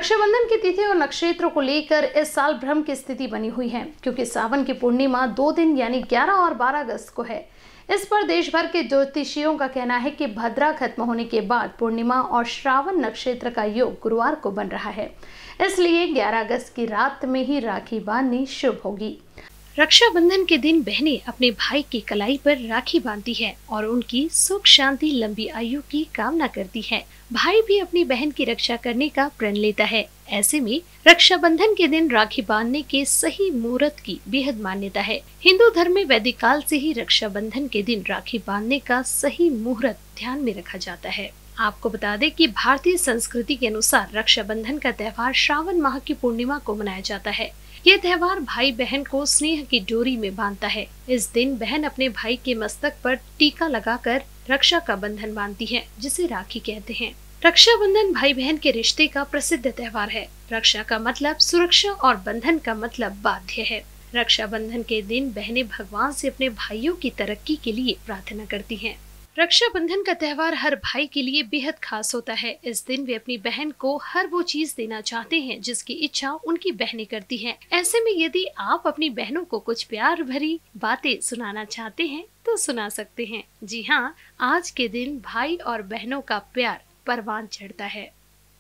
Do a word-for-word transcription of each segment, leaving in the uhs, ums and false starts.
रक्षाबंधन की तिथि और नक्षत्रों को लेकर इस साल भ्रम की स्थिति बनी हुई है, क्योंकि सावन की पूर्णिमा दो दिन यानी ग्यारह और बारह अगस्त को है। इस पर देश भर के ज्योतिषियों का कहना है कि भद्रा खत्म होने के बाद पूर्णिमा और श्रावण नक्षत्र का योग गुरुवार को बन रहा है, इसलिए ग्यारह अगस्त की रात में ही राखी बांधनी शुभ होगी। रक्षाबंधन के दिन बहनें अपने भाई की कलाई पर राखी बांधती है और उनकी सुख शांति लंबी आयु की कामना करती है। भाई भी अपनी बहन की रक्षा करने का प्रण लेता है। ऐसे में रक्षाबंधन के दिन राखी बांधने के सही मुहूर्त की बेहद मान्यता है। हिंदू धर्म में वैदिक काल से ही रक्षाबंधन के दिन राखी बांधने का सही मुहूर्त ध्यान में रखा जाता है। आपको बता दें कि भारतीय संस्कृति के अनुसार रक्षाबंधन का त्योहार श्रावण माह की पूर्णिमा को मनाया जाता है। यह त्योहार भाई बहन को स्नेह की डोरी में बांधता है। इस दिन बहन अपने भाई के मस्तक पर टीका लगाकर रक्षा का बंधन बांधती है, जिसे राखी कहते हैं। रक्षाबंधन भाई बहन के रिश्ते का प्रसिद्ध त्योहार है। रक्षा का मतलब सुरक्षा और बंधन का मतलब बाध्य है। रक्षाबंधन के दिन बहनें भगवान से अपने भाइयों की तरक्की के लिए प्रार्थना करती हैं। रक्षाबंधन का त्योहार हर भाई के लिए बेहद खास होता है। इस दिन वे अपनी बहन को हर वो चीज देना चाहते हैं जिसकी इच्छा उनकी बहनें करती हैं। ऐसे में यदि आप अपनी बहनों को कुछ प्यार भरी बातें सुनाना चाहते हैं तो सुना सकते हैं। जी हाँ, आज के दिन भाई और बहनों का प्यार परवान चढ़ता है।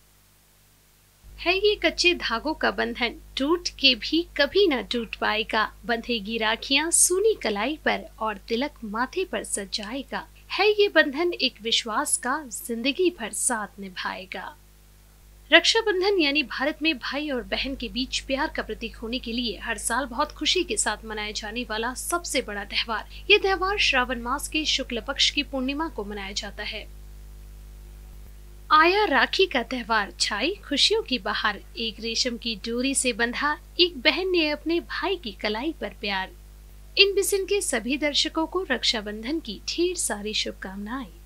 है ये कच्चे धागों का बंधन, टूट के भी कभी न टूट पाएगा। बंधेगी राखियां सूनी कलाई पर और तिलक माथे पर सज जाएगा। है ये बंधन एक विश्वास का, जिंदगी भर साथ निभाएगा। रक्षाबंधन यानी भारत में भाई और बहन के बीच प्यार का प्रतीक होने के लिए हर साल बहुत खुशी के साथ मनाया जाने वाला सबसे बड़ा त्योहार। ये त्योहार श्रावण मास के शुक्ल पक्ष की पूर्णिमा को मनाया जाता है। आया राखी का त्योहार, छाई खुशियों की बहार। एक रेशम की डोरी से बंधा एक बहन ने अपने भाई की कलाई पर प्यार। इन बिसिन के सभी दर्शकों को रक्षाबंधन की ढेर सारी शुभकामनाएं।